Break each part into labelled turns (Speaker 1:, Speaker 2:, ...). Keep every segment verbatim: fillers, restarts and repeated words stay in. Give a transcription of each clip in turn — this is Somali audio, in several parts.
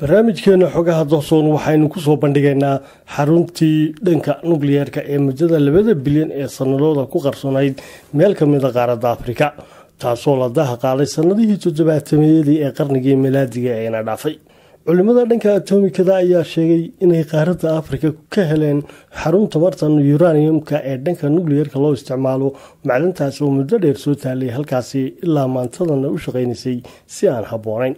Speaker 1: barnaamijkeena xogaha dahsoon waxaynu ku soo bandhigaynaa xaruntii dhanka nukliyeerka ee muddada labada bilyan ee sanadooda ku qarsoonayd meel ka mid a qaaradda afrika taasoo la daha qaaday sanadihii toddobaatameyadii ee qarnigii milaadiga eena dhaafay culimada dhanka atomikada ayaa sheegay inay qaaradda afrika ka heleen xarun tabartan uraniumka ee dhanka nukliyeerka loo isticmaalo macdantaas oo muddo dheer soo taalay halkaasi ilaa maantadana u shaqaynaysay si aan habboonayn.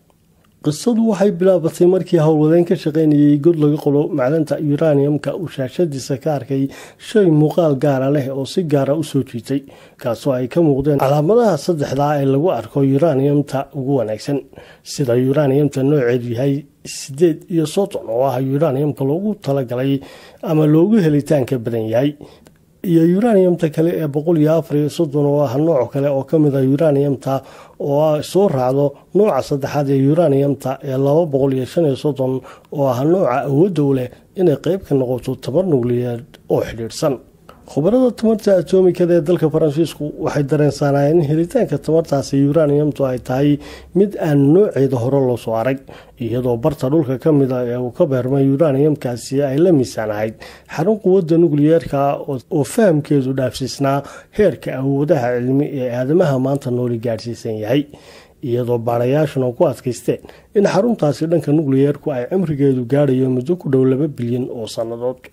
Speaker 1: qisadu waxay bilaabatay markii howlwadeen ka shaqaynayay god laga qolo macdanta uraniumka uu shaashadiisa ka arkay shay muuqaal gaara leh oo si gaara u soo jiitay kaasoo ay ka muuqdeen calaamadaha saddexdaa ee lagu arko uraniumta ugu wanaagsan sida uraniumta nooceedu yahay sideed iyo soddon oo ah uraniumka loogu talagalay ama loogu helitaanka badan yahay iyo uraniumta kale ee boqol iyo afar iyo soddon oo ah nooc kale oo ka mid a uraniumta oo soo raacdo nooca saddexaad ee uraniumta ee laba boqol iyo shan iyo soddon oo ah nooca awoodda u leh inay qayb ka noqoto tabar nukliyeer oo xidhiidhsan. khubarada tamarta atomikada ee dalka faransiisku waxay dareensanayeen in helitaanka tamartaasi uraniumtu ay tahay mid aan nooceeda hore loo soo arag iyadoo barta dhulka ka mid a ee uu ka beermay uraniumkaasi ay la miisaan ahayd xarun quwadda nukliyeerka oo fahamkeedu dhaafsiisnaa heerka awoodaha cilmi ee aadamaha maanta nooli gaadhsiisan yahay iyadoo baarayaashuna ku adkaysteen in xaruntaasi dhanka nukliyeerku ay cimrigeedu gaadhayo muddo ku dhow laba bilyan oo sannadood.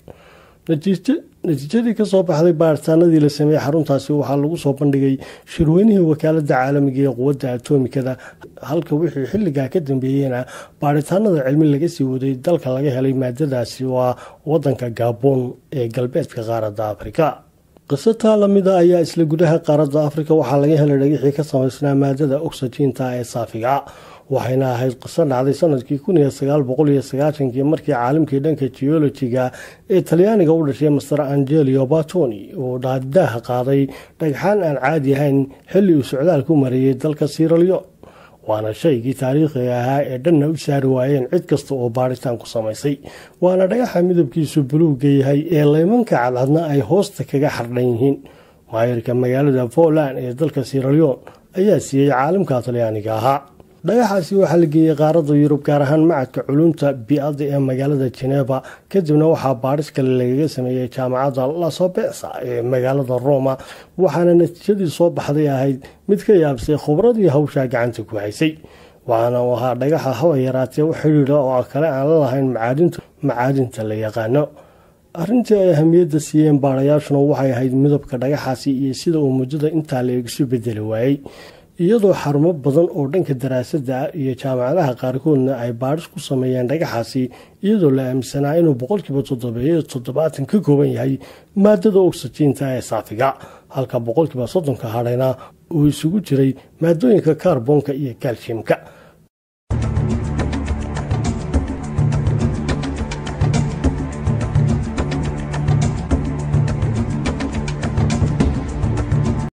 Speaker 1: natiijadii ka soo baxday baaritaanadii la sameeyey xaruntaasi waxaa lagu soo bandhigay shirweynihii wakaaladda caalamiga ee quwadda atomikada halka wixii xilligaa ka dambeeyeyna baaritaanada cilmi laga sii waday dalka laga helay maadadaasi waa wadanka Gabon ee galbeedka qaaradda Afrika. qisataa lamida ayaa isla gudaha qaaradda Afrika waxaa laga helay dhagixii ka samaysnaa maadada oxygen-ta ee saafiga waxayna ahayd qiso dhacday sanadkii kun iyo sagaal boqol iyo sagaashankii markii caalimkii dhanka geologiga ee talyaaniga u dhashay master Angelio Bertoni uu dhaadaha qaaday dhagxaan aan caadi ahayn xilli uu socdaal ku marayay dalka Sierra Leone waana shaygii taariikhiga ahaa ee dhanna u saari waayeen cid kasta oo baaritaan ku samaysay waana dhagaxa midabkiisu buluugga yahay ee laymanka cadcadna ay hoosta kaga xardhan yihiin. maayirka magaalada Poland ee dalka Sierra Leone ayaa siiyey caalimka talyaaniga ahaa dhagaxaasi waxaa la geeyey qaaradda Yurub gaar ahaan macadka culumta bi'ada ee magaalada Geneva kadibna waxaa baaris kale lagaga sameeyey jaamacadda La Sapienza ee magaalada Roma waxaana natiijadii soo baxday ahayd mid ka yaabsay khubradii hawsha gacanta ku haysay waxaana ahaa dhagaxa hawa yaraatee u xidhiidha oo kale aan la lahayn macaadinta macaadinta la yaqaano. arrintii ay ahamiyadda siiyeen baarayaashuna waxay ahayd midabka dhagaxaasi iyo sida uu muddada intaa la isu bedeli waayey iyadoo xarumo badan oo dhanka daraasadda iyo jaamacadaha qaarkoodna ay baaris ku sameeyeen dhagaxaasi iyadoo la aaminsanaa inuu boqolkiiba toddobeeyo toddobaatan ka kooban yahay maadada oxygen-ta ee saafiga halka boqolkiiba soddonka hadhayna uu isugu jiray maadooyinka kaarboonka iyo kalsiyamka.